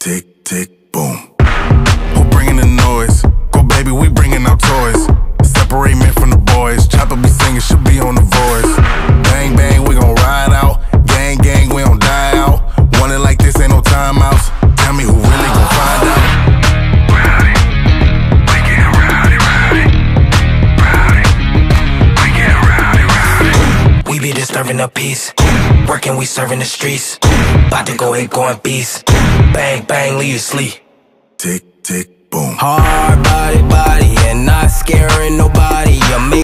tick, tick, boom. Who bringing the noise? Go baby, we bringing our toys. Separate men from the boys. Chopper be singing, she'll be on the voice. Bang, bang, we gon' ride out. Gang, gang, we don't die out. Want it like this, ain't no timeouts. Tell me who really gon' find out. Rowdy, we get rowdy, rowdy. Rowdy, we get rowdy, rowdy. We be disturbing the peace. Working, we serving the streets. About to go ape, going beast. Bang, bang, leave you sleep. Tick, tick, boom. Hard body, and not scaring nobody.